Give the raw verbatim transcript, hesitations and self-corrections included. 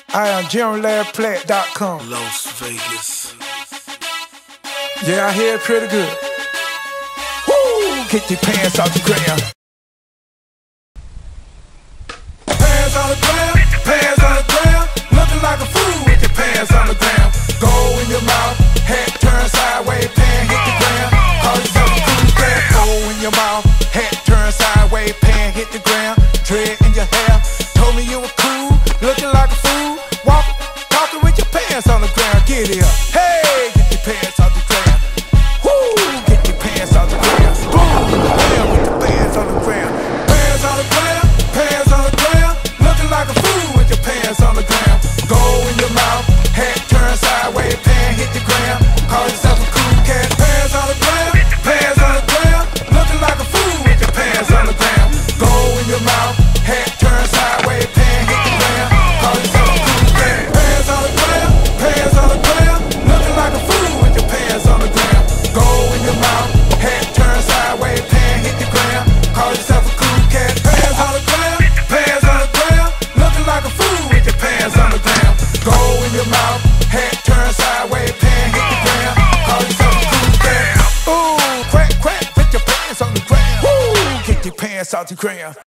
I am Jim Larry Platt dot com. Las Vegas. Yeah, I hear it pretty good. Woo! Get your pants off the ground. Pants on the ground, pants on the ground. Looking like a fool with your pants on the ground. Gold in your mouth, head turned sideways, pan hit the ground. Call yourself a cool cat. Gold in your mouth, head turned sideways, pan hit the ground. Dread in your hair, told me you were cool. Looking like a fool, walk, walking with your pants on the ground. Get it up, hey, get your pants off the ground. Woo, get your pants off the ground. Boom, bam, with your pants on the ground. Pants on the ground, pants on the ground. Looking like a fool with your pants on the ground. Gold in your mouth, head turned sideways, pan hit the ground. Call yourself a cool cat. Pants on the ground, pants on the ground. Looking like a fool with your pants on the ground. Gold in your mouth, head turned sideways, pan hit the ground. Call yourself a cool cat. Pants on the ground, pants on the ground. Looking like a fool with your pants on the ground. Gold in your mouth, head turned sideways, pan hit the ground. Call yourself a cool cat. Pants on the ground, pants on the ground. Looking like a fool with your pants on the ground. Gold in your mouth, head turned sideways, pan hit the ground. Call yourself a cool cat. Ooh, crack, crack, put your pants on the ground. Woo, get your pants off the ground.